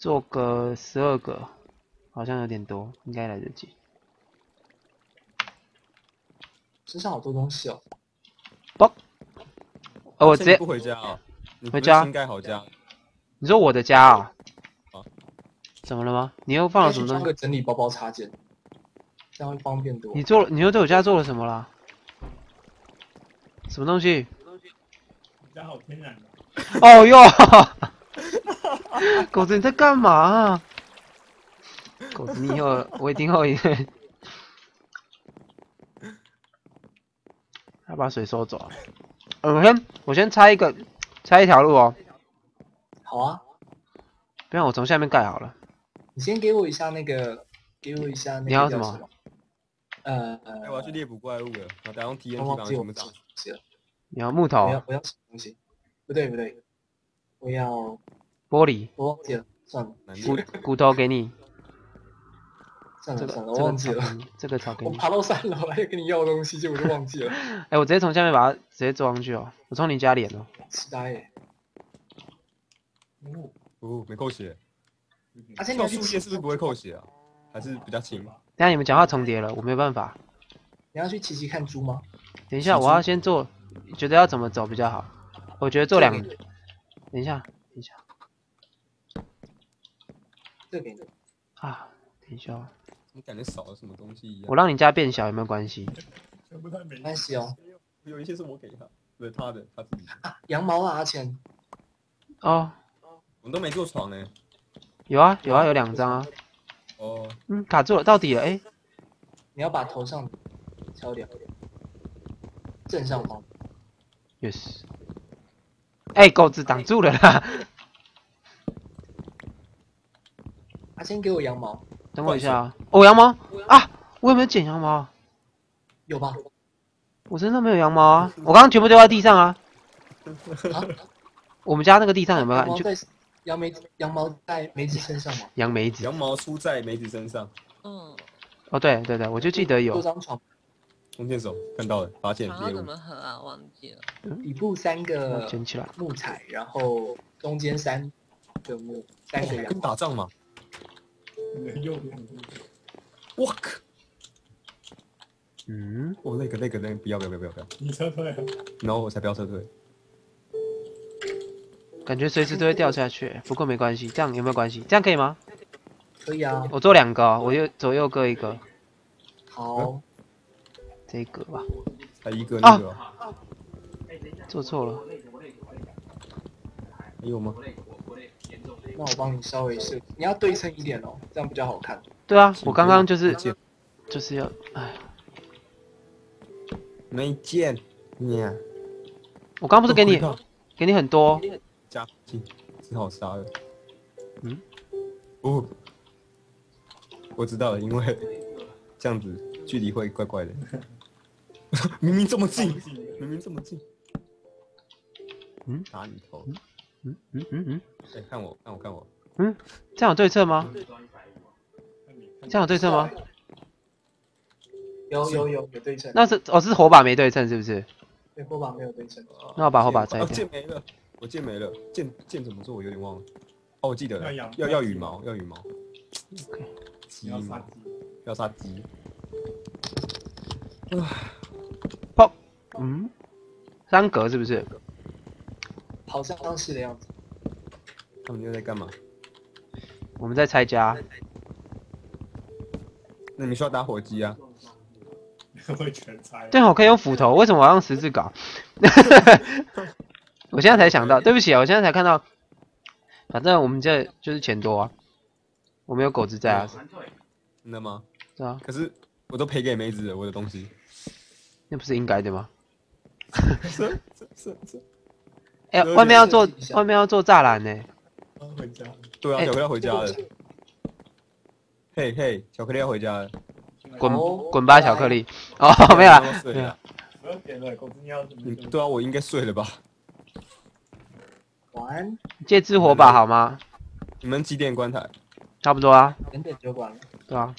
做个12个，好像有点多，应该来得及。 身上好多东西哦。 不，我直接不回家啊？你回家新盖好家？ 你说我的家啊？ 啊？ 怎么了吗？你又放了什么东西？ 装个整理包包插件，这样会方便多。 你又对我家做了什么啦？什么东西？ 你家好天然的。 哦哟，狗子你在干嘛啊？狗子，你以后我一定会，要把水收走啊。我先拆一条路哦。 好啊， 不然我从下面盖好了。 你先给我一下那个，给我一下那个你要什么叫什么？ 我要去猎捕怪物了，然后等下用 TNT 把它我忘记我们全部炸。 东西了。 你要木头、 我要什么东西？不对，我要玻璃、 我忘记了，算了， 骨头给你。 算了，我这个忘记了。 这个草给你。 我爬到3楼来跟你要东西，结果就忘记了。 哎，我直接从下面把它直接装上去哦。我从你家连哦。 痴呆耶！ 没扣血。 而且跳树线是不是不会扣血啊？还是比较轻？ 等下你们讲话重叠了，我没有办法。 你要去骑骑看猪吗？ 等一下，我要先做，觉得要怎么走比较好？我觉得做两。等一下， 这个给你。 啊，等一下哦。 怎么感觉少了什么东西一样？ 我让你家变小有没有关系？ 没关系哦。 有一些是我给他，不是他的，他自己。 啊，羊毛啊，阿钱。 哦， 我们都没做床呢。 有啊，有2张啊。 哦。 卡住了，到底了，哎。 你要把头上敲掉，正上方。 Yes。哎，狗子挡住了啦。 阿先给我羊毛。 等我一下啊！哦，羊毛啊！我有没有捡羊毛？ 有吧？ 我真的没有羊毛啊！我刚刚全部丢在地上啊！我们家那个地上有没有？ 羊毛在梅子身上吗？ 杨梅子。 羊毛出在梅子身上。 哦，对，我就记得有。 多张床。 弓箭手看到了，发现猎物。 怎么合啊？忘记了。 底部3个捡起来木材，然后中间3个木，3个羊。 跟打仗嘛。我靠！哦，那个，不要！ 你撤退了。 然后我才不要撤退。 感觉随时都会掉下去，不过没关系，这样有没有关系？这样可以吗？ 可以啊。 我做2个哦，我左右各一个。 好。 这个吧。 才一个那个。 做错了。 还有吗？ 那我帮你稍微设，你要对称一点哦，这样比较好看。 对啊，我刚刚就是要，哎， 没剑， 我刚不是给你很多， 加进，只好杀了。我知道了，因为这样子距离会怪怪的。明明这么近，打你头。哎，看我。 这样有对称吗？ 有对称。 那是是火把没对称是不是？ 对，火把没有对称。 那我把火把拆掉。 剑没了，我剑没了，剑怎么做？我有点忘了。哦，我记得了，要羽毛。鸡毛，要杀鸡。 砰，3格是不是？ 好像是的样子。 他们又在干嘛？ 我们在拆家。 那你需要打火机啊？ 会全拆。 对，我可以用斧头，为什么我要用十字镐？我现在才想到，对不起啊，我现在才看到。反正我们这就是钱多啊，我没有狗子在啊。 真的吗？ 对啊。 可是我都赔给梅子了，我的东西。 那不是应该的吗？ 是。 哎，外面要做栅栏呢。 回家。 对啊，巧克力要回家了。嘿，巧克力要回家了。 滚吧，巧克力！哦，没有啦。 12点了，狗子你要怎么？ 对啊，我应该睡了吧？ 晚安。 借支火把好吗？ 你们几点关台？ 差不多啊。 2点就关了。 对啊。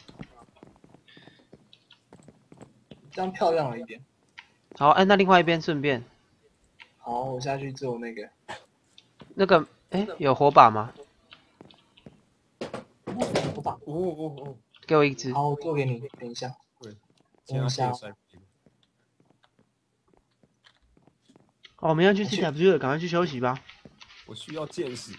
这样漂亮了一点。 好，哎，那另外一边顺便。 好，我下去做那个。 哎，有火把吗？ 我把哦， 给我一只。 好，我做给你，等一下。 现在现在哦，我们要去 CW 了，赶快去休息吧。 我需要见识。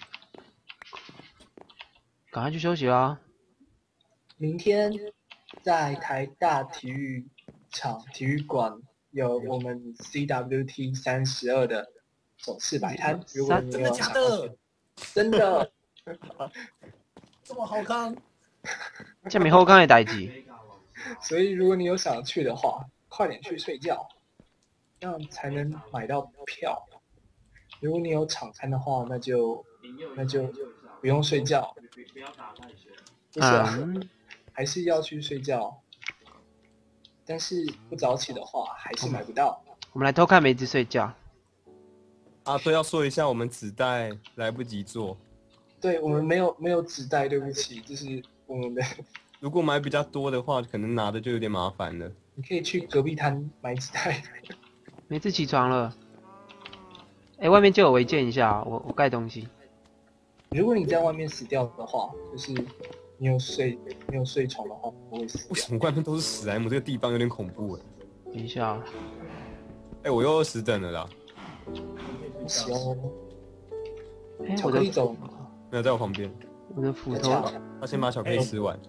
赶快去休息啦。 明天在台大体育场体育馆有我们 CWT32的首次摆摊，如果你有想要去，真的这么好看？ 这没后刚的代志。 所以如果你有想去的话，快点去睡觉，这样才能买到票。如果你有场餐的话，那就不用睡觉。不是啊，还是要去睡觉。但是不早起的话，还是买不到。 我们来偷看梅子睡觉。 啊，对，要说一下，我们纸袋来不及做。 对，我们没有纸袋，对不起，这是我们的。 如果买比较多的话，可能拿的就有点麻烦了。 你可以去隔壁摊买纸袋。 梅子起床了。哎，外面借我违建一下，我盖东西。 如果你在外面死掉的话，就是你有睡床的话，不会死掉。 为什么外面都是史莱姆？这个地方有点恐怖哎。 等一下。 哎，我又20等了啦。 行。 哎， 巧克力走。 没有在我旁边。 我的斧头。 他先把巧克力吃完。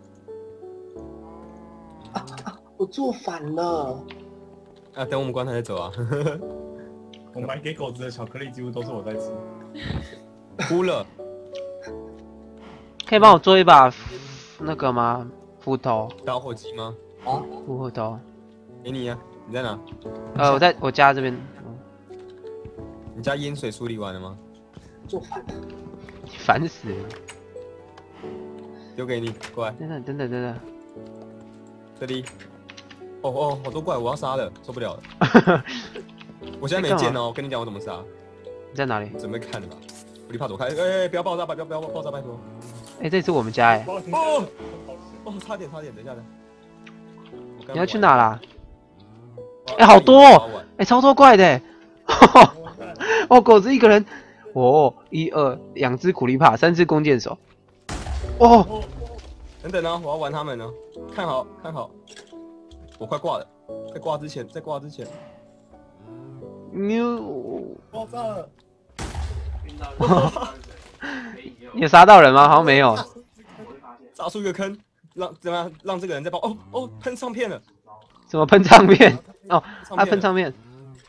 我做反了。 啊，等我们关台再走啊。 我买给狗子的巧克力几乎都是我在吃。 哭了。 可以帮我做一把那个吗？斧头。 打火机吗？ 啊， 斧头。 给你呀，你在哪？ 我在我家这边。 你家淹水处理完了吗？ 做反了。 烦死了。 丢给你，过来。 等等。 这里。哦，好多怪，我要杀了，受不了了。我现在没剑哦，我跟你讲我怎么杀。 你在哪里？ 准备看了吧？我立怕躲开，哎，不要爆炸，不要爆炸，拜托。 哎，这是我们家哎。 哦，差点，等一下。 你要去哪啦？哎，好多哦！哎，超多怪的。哦，狗子一个人。哦，1、2，2只苦力怕，3只弓箭手。哦。 等等啊，我要玩他们呢。看好。我快挂了，在挂之前。 爆炸了！ 你有杀到人吗？好像没有。 炸出一个坑，让这个人再爆。哦，喷唱片了。 什么喷唱片？哦，喷唱片。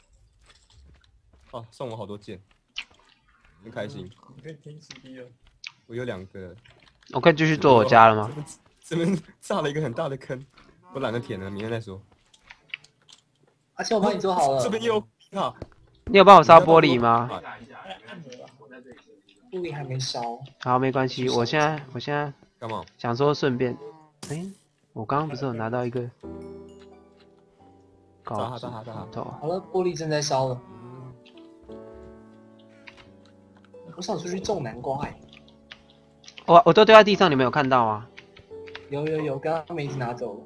哦，送我好多剑，很开心。 你可以听 CD 了。 我有2个。 我可以继续做我家了吗？ 这边炸了一个很大的坑，我懒得填了，明天再说。 而且我帮你做好了。 这边又啊！ 你有帮我烧玻璃吗？ 玻璃还没烧。 好，没关系，我现在干嘛？ 想说顺便，我刚刚不是有拿到一个镐子头？ 好了，玻璃正在烧了。我想出去种南瓜哎。 我都丢在地上，你们有看到吗？ 有，刚刚梅子拿走了。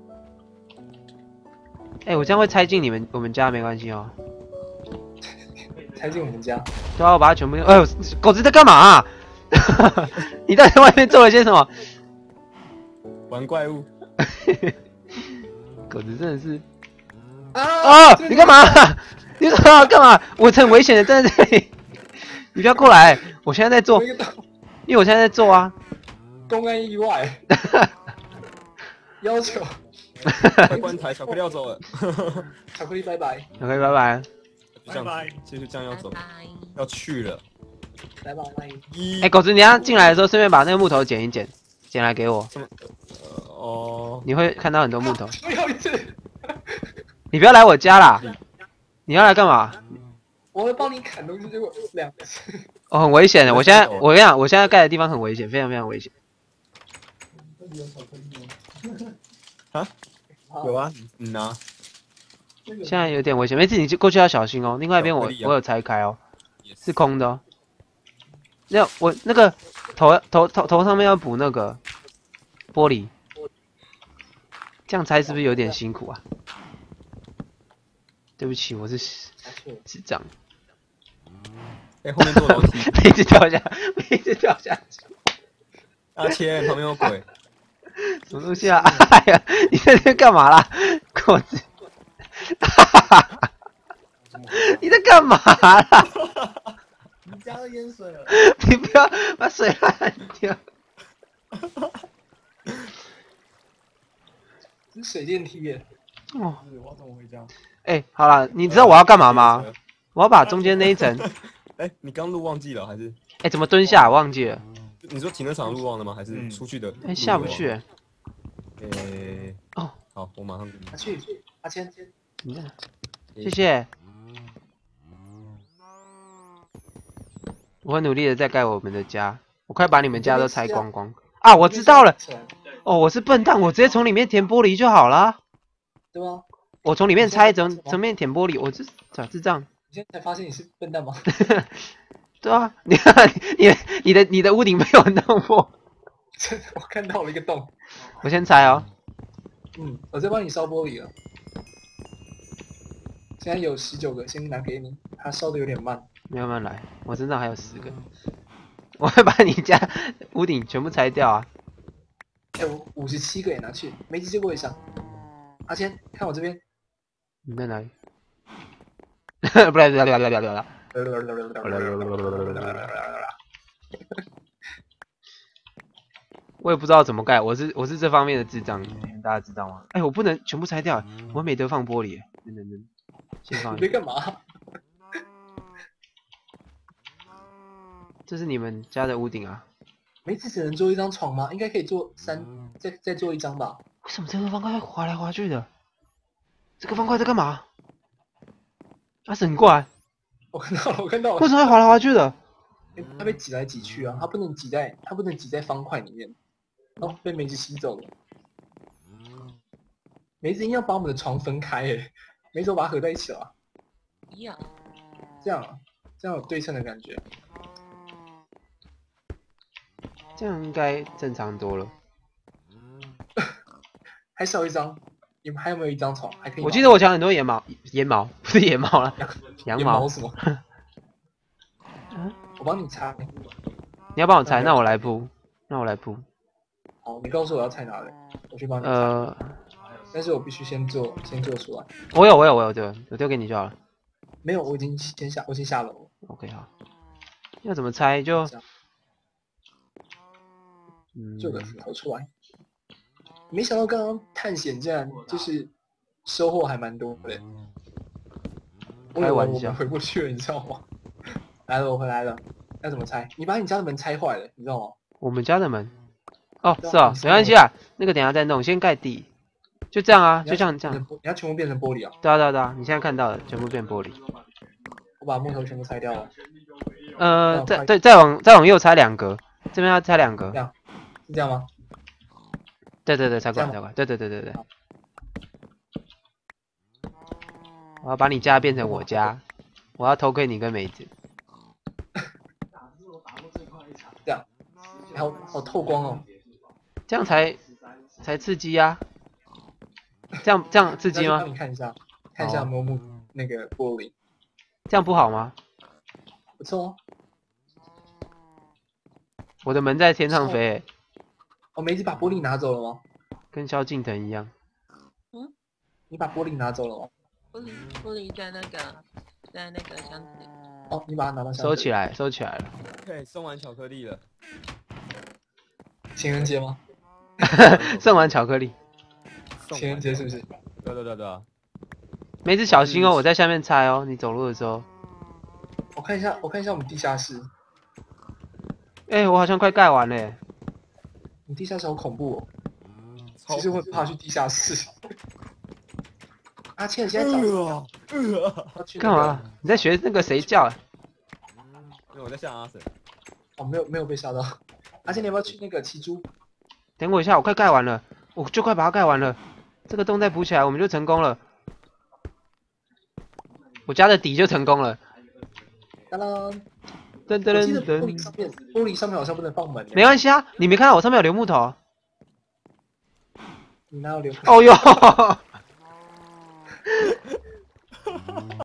我这样会拆进我们家，没关系哦。 拆进我们家？ 对啊，我把它全部。哎呦，狗子在干嘛啊？你到底在外面做了些什么？ 玩怪物。 狗子真的是。你干嘛？你干嘛？我很危险的站在这里，你不要过来！我现在在做，因为我现在在做啊。 公安意外。要求。 关台，巧克力要走了。 巧克力拜拜。 巧克力拜拜。 拜拜。继续这样要走，要去了。 拜拜。 狗子，你要进来的时候顺便把那个木头捡一捡，捡来给我。你会看到很多木头。 最后一次。 你不要来我家啦！你要来干嘛？ 我会帮你砍东西，结果2次。 很危险的。我跟你讲，我现在盖的地方很危险，非常非常危险。 这里有巧克力吗？ 啊？有啊，你拿。 现在有点危险，没事，你过去要小心哦。另外一边我有拆开哦，是空的哦。我那个头上面要补那个玻璃，这样拆是不是有点辛苦啊？对不起，我是智障。 后面坐楼梯。 一直掉下去。 阿谦，旁边有鬼。 什么东西啊？哎呀，你在这边干嘛啦？果子，你在干嘛啦？ 你加了淹水了。 你不要把水烂掉。 这是水电梯耶。 哦， 我要怎么回家？ 哎，好了，你知道我要干嘛吗？我要把中间那一层。 哎，你刚路忘记了还是？ 哎，怎么蹲下？忘记了。 你说停车场路忘了吗？还是出去的？ 哎，下不去。 哦，好，我马上给你。 去，阿谦， 谢谢。我很努力的在盖我们的家，我快把你们家都拆光光。啊，我知道了。哦，我是笨蛋，我直接从里面填玻璃就好了。 对吗？ 我从里面拆，从面填玻璃，我这小智障。 你现在才发现你是笨蛋吗？ 对啊，你的屋顶被我弄破。 我看到了一个洞。 我先拆哦。 我在帮你烧玻璃了。现在有19个，先拿给你。它烧的有点慢。 慢慢来，我身上还有10个。我会把你家屋顶全部拆掉啊！ 哎，我57个也拿去，梅子借过一下。阿谦，看我这边。 你在哪里？不来，我也不知道怎么盖，我是这方面的智障，大家知道吗？哎，我不能全部拆掉，我没得放玻璃。等，先放。 你在干嘛？ 这是你们家的屋顶啊？ 梅子只能做一张床吗？应该可以做再做一张吧？ 为什么这个方块会滑来滑去的？这个方块在干嘛？阿婶，你过来！ 我看到了。 为什么会滑来滑去的？ 它被挤来挤去啊，它不能挤在方块里面。哦，被梅子吸走了。梅子硬要把我们的床分开耶，梅子把它合在一起了。这样有对称的感觉。 这样应该正常多了。 还少一张，你们还有没有一张床？还可以。 我记得我抢很多羊毛，不是野猫了，羊毛什么？我帮你拆。 你要帮我拆，那我来铺。 好，你告诉我要拆哪里，我去帮你拆。但是我必须先做出来。 我有对，我丢给你就好了。 没有，我已经下楼了。 OK 好。要怎么拆就？ 做个斧头出来。没想到刚刚探险竟然就是收获还蛮多的。 开玩笑。 我们回不去了，你知道吗？来了，我回来了。要怎么拆？你把你家的门拆坏了，你知道吗？ 我们家的门？哦，是啊，没关系啊，那个等一下再弄，先盖地。就这样啊，就像这样。 你要全部变成玻璃啊？ 对啊，你现在看到的全部变玻璃。 我把木头全部拆掉了。 再往右拆2格，这边要拆2格。 这样，是这样吗？ 对，拆过来，对。我要把你家变成我家，我要偷窥你跟梅子。 这样，好透光哦。 这样才刺激啊！这样刺激吗？ 帮你看一下有没有那个玻璃。 这样不好吗？ 不错哦。 我的门在天上飞。 梅子把玻璃拿走了吗？ 跟萧敬腾一样。 你把玻璃拿走了吗？ 玻璃在那个箱子里。 哦，你把它拿到箱子里。 收起来了。 对，送完巧克力了。 情人节吗？ 送完巧克力。 情人节是不是？ 对啊。 梅子小心哦，我在下面拆哦，你走路的时候。 我看一下我们地下室。 哎，我好像快盖完了。 你地下室好恐怖哦。其实我很怕去地下室。阿倩现在找干嘛？你在学那个谁叫？ 因为我在吓阿婶。 哦，没有被吓到。阿倩，你要不要去那个骑猪？ 等我一下，我快盖完了，我就快把它盖完了。这个洞再补起来，我们就成功了。我家的底就成功了。 当当。 噔， 玻璃上面好像不能放门。 没关系啊，你没看到我上面有留木头？ 你哪有留？ 哦哟。